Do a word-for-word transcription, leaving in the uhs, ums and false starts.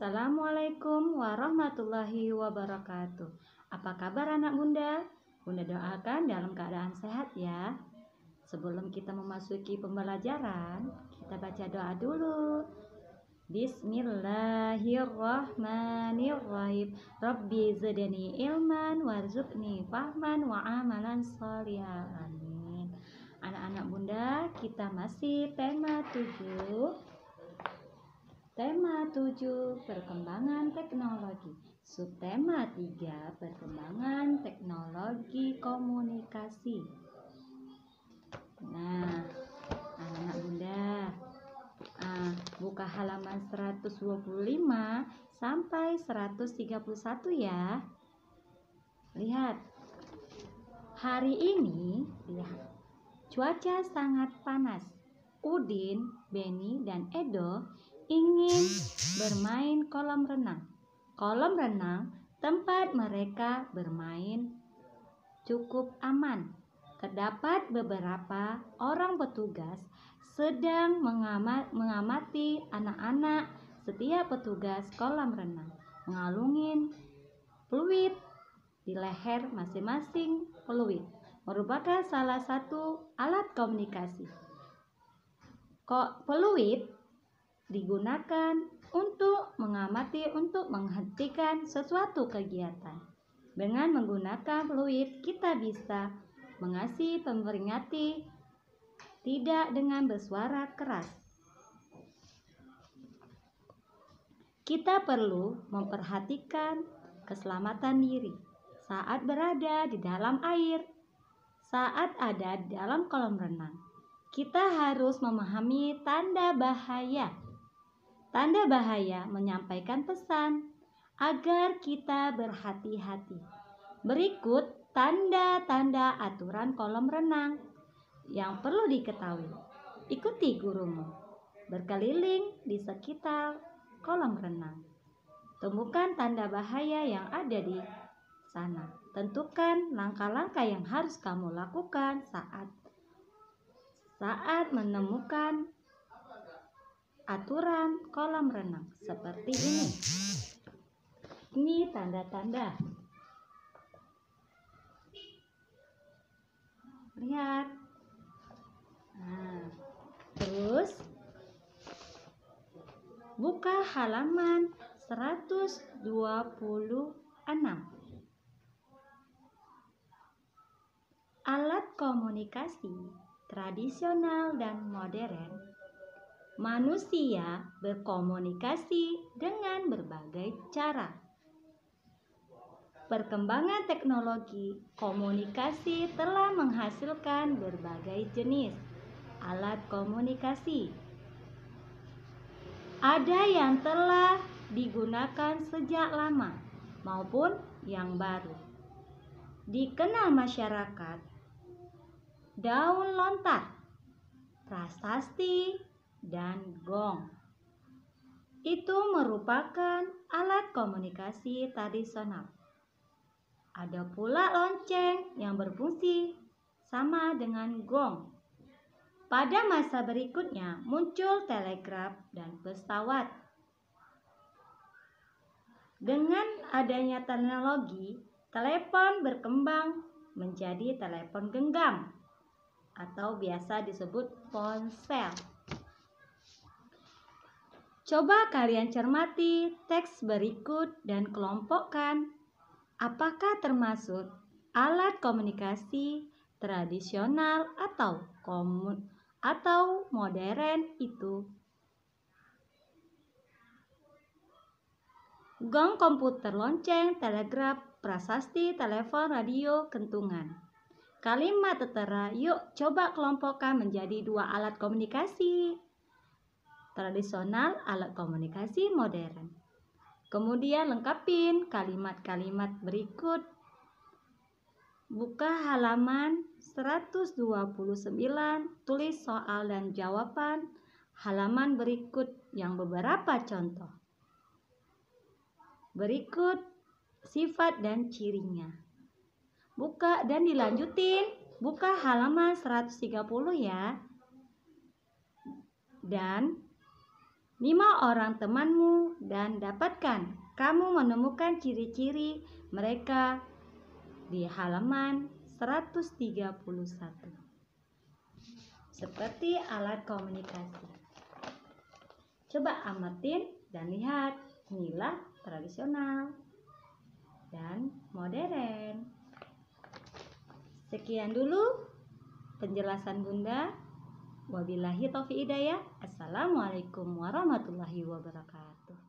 Assalamualaikum warahmatullahi wabarakatuh. Apa kabar anak bunda? Bunda doakan dalam keadaan sehat ya. Sebelum kita memasuki pembelajaran, kita baca doa dulu. Bismillahirrahmanirrahim. Rabbi zidni ilman warzuqni fahman wa amalan sholihan. Amin. Anak-anak bunda, kita masih tema tujuh. Tema tujuh, perkembangan teknologi. Subtema tiga, perkembangan teknologi komunikasi. Nah, anak-anak bunda, uh, buka halaman seratus dua puluh lima sampai seratus tiga puluh satu ya. Lihat, hari ini lihat, cuaca sangat panas. Udin, Beni, dan Edo ingin bermain kolam renang. Kolam renang tempat mereka bermain cukup aman. Terdapat beberapa orang petugas sedang mengamat, mengamati anak-anak. Setiap petugas kolam renang mengalungin peluit di leher masing-masing. Peluit merupakan salah satu alat komunikasi. Kok peluit digunakan untuk mengamati, untuk menghentikan suatu kegiatan. Dengan menggunakan peluit, kita bisa mengasih memperingati, tidak dengan bersuara keras. Kita perlu memperhatikan keselamatan diri saat berada di dalam air, saat ada di dalam kolam renang. Kita harus memahami tanda bahaya. Tanda bahaya menyampaikan pesan agar kita berhati-hati. Berikut tanda-tanda aturan kolam renang yang perlu diketahui. Ikuti gurumu berkeliling di sekitar kolam renang. Temukan tanda bahaya yang ada di sana. Tentukan langkah-langkah yang harus kamu lakukan saat saat menemukan aturan kolam renang seperti ini. Ini tanda-tanda. Lihat. Nah, terus buka halaman seratus dua puluh enam. Alat komunikasi tradisional dan modern. Manusia berkomunikasi dengan berbagai cara. Perkembangan teknologi komunikasi telah menghasilkan berbagai jenis alat komunikasi. Ada yang telah digunakan sejak lama maupun yang baru. Dikenal masyarakat, daun lontar, prasasti, dan gong. Itu merupakan alat komunikasi tradisional. Ada pula lonceng yang berfungsi sama dengan gong. Pada masa berikutnya muncul telegraf dan pesawat. Dengan adanya teknologi, telepon berkembang menjadi telepon genggam atau biasa disebut ponsel. Coba kalian cermati teks berikut dan kelompokkan apakah termasuk alat komunikasi tradisional atau komun atau modern itu. Gong, komputer, lonceng, telegraf, prasasti, telepon, radio, kentungan. Kalimat tertera, yuk coba kelompokkan menjadi dua alat komunikasi tradisional, alat komunikasi modern. Kemudian lengkapin kalimat-kalimat berikut. Buka halaman seratus dua puluh sembilan, tulis soal dan jawaban halaman berikut yang beberapa contoh. Berikut sifat dan cirinya. Buka dan dilanjutin. Buka halaman seratus tiga puluh ya. Dan lima orang temanmu dan dapatkan. Kamu menemukan ciri-ciri mereka di halaman seratus tiga puluh satu. Seperti alat komunikasi. Coba amatin dan lihat. Inilah tradisional dan modern. Sekian dulu penjelasan Bunda. Wabillahi taufiq hidayah. Assalamualaikum warahmatullahi wabarakatuh.